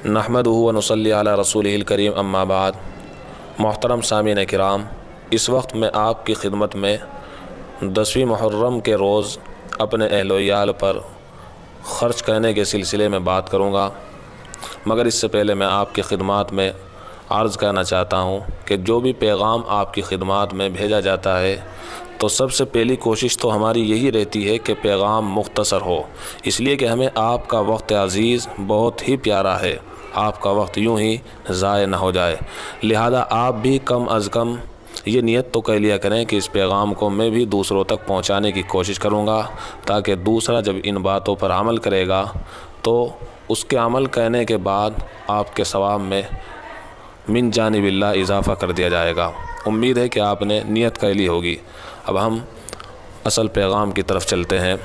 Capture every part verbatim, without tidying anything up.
نحمدہ و نصلی علی رسولہ الکریم اما بعد۔ محترم سامعین کرام، اس وقت میں آپ کی خدمت میں دسویں محرم کے روز اپنے اہل و عیال پر خرچ کرنے کے سلسلے میں بات کروں گا، مگر اس سے پہلے میں آپ کی خدمات میں عرض کرنا چاہتا ہوں کہ جو بھی پیغام آپ کی خدمات میں بھیجا جاتا ہے تو سب سے پہلی کوشش تو ہماری یہی رہتی ہے کہ پیغام مختصر ہو، اس لیے کہ ہمیں آپ کا وقت عزیز بہت ہی پیارا ہے، آپ کا وقت یوں ہی ضائع نہ ہو جائے، لہذا آپ بھی کم از کم یہ نیت تو کر لیا کریں کہ اس پیغام کو میں بھی دوسروں تک پہنچانے کی کوشش کروں گا، تاکہ دوسرا جب ان باتوں پر عمل کرے گا تو اس کے عمل کرنے کے بعد آپ کے ثواب میں من جانب اللہ اضافہ کر دیا جائے گا۔ امید ہے کہ آپ نے نیت کر لی ہوگی۔ اب ہم اصل پیغام کی طرف چلتے ہیں۔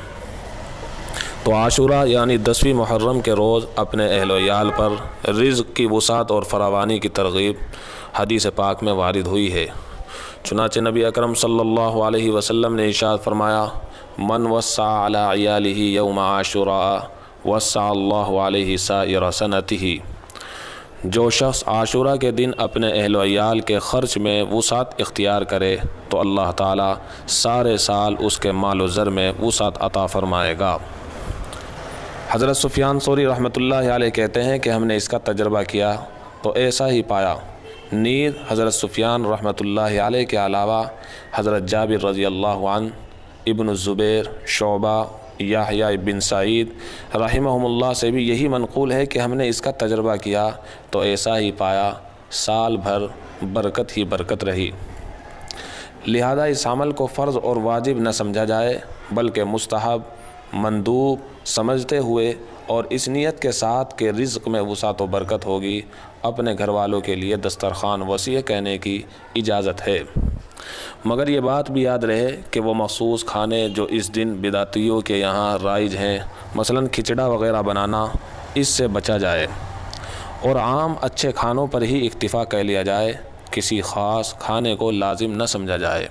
تو عاشوراء یعنی دسویں محرم کے روز اپنے اہل و عیال پر رزق کی وسعت اور فراوانی کی ترغیب حدیث پاک میں وارد ہوئی ہے۔ چنانچہ نبی اکرم صلی اللہ علیہ وسلم نے ارشاد فرمایا، من وسع علی عیالہ یوم عاشوراء وسع اللہ علیہ سائر سنتہ۔ جو شخص عاشوراء کے دن اپنے اہل و عیال کے خرچ میں وسعت اختیار کرے تو اللہ تعالیٰ سارے سال اس کے مال و زر میں وسعت عطا فرمائے گا۔ حضرت سفیان ثوری رحمۃ اللہ علیہ کہتے ہیں کہ ہم نے اس کا تجربہ کیا تو ایسا ہی پایا۔ نیز حضرت سفیان رحمۃ اللہ علیہ کے علاوہ حضرت جابر رضی اللہ عنہ، ابن الزبیر، شعبہ، یحییٰ بن سعید رحمہم اللہ سے بھی یہی منقول ہے کہ ہم نے اس کا تجربہ کیا تو ایسا ہی پایا، سال بھر برکت ہی برکت رہی۔ لہذا اس عمل کو فرض اور واجب نہ سمجھا جائے بلکہ مستحب، مندوب سمجھتے ہوئے اور اس نیت کے ساتھ کہ رزق میں وسعت و برکت ہوگی، اپنے گھر والوں کے لیے دسترخوان وسیع کرنے کی اجازت ہے۔ مگر یہ بات بھی یاد رہے کہ وہ مخصوص کھانے جو اس دن بدعتیوں کے یہاں رائج ہیں، مثلا کھچڑا وغیرہ بنانا، اس سے بچا جائے اور عام اچھے کھانوں پر ہی اکتفا کر لیا جائے، کسی خاص کھانے کو لازم نہ سمجھا جائے۔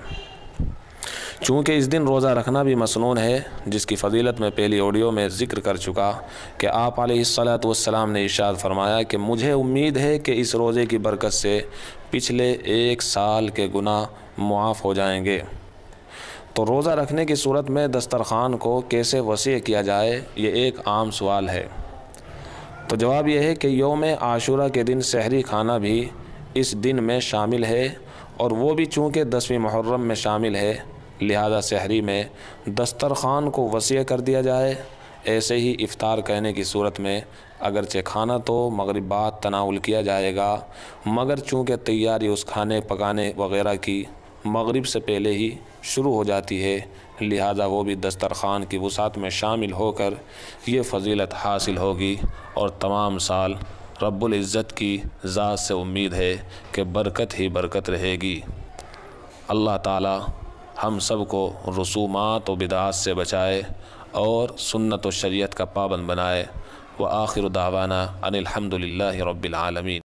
چونکہ اس دن روزہ رکھنا بھی مسنون ہے، جس کی فضیلت میں پہلی آڈیو میں ذکر کر چکا کہ آپ علیہ الصلاۃ والسلام نے ارشاد فرمایا کہ مجھے امید ہے کہ اس روزے کی برکت سے پچھلے ایک سال کے گناہ معاف ہو جائیں گے۔ تو روزہ رکھنے کی صورت میں دسترخوان کو کیسے وسیع کیا جائے، یہ ایک عام سوال ہے۔ تو جواب یہ ہے کہ یوم عاشوراء کے دن سحری کھانا بھی اس دن میں شامل ہے، اور وہ بھی چونکہ دسویں محرم میں شامل ہے، لہذا سحری میں دسترخوان کو وسیع کر دیا جائے۔ ایسے ہی افطار کرنے کی صورت میں اگرچہ کھانا تو مغرب بعد تناول کیا جائے گا، مگر چونکہ تیاری اس کھانے پکانے وغیرہ کی مغرب سے پہلے ہی شروع ہو جاتی ہے، لہذا وہ بھی دسترخوان کی وسعت میں شامل ہو کر یہ فضیلت حاصل ہوگی، اور تمام سال رب العزت کی ذات سے امید ہے کہ برکت ہی برکت رہے گی۔ اللہ تعالی ہم سب کو رسومات و بدعات سے بچائے اور سنت و شریعت کا پابند بنائے۔ وآخر دعوانا ان الحمد للہ رب العالمین۔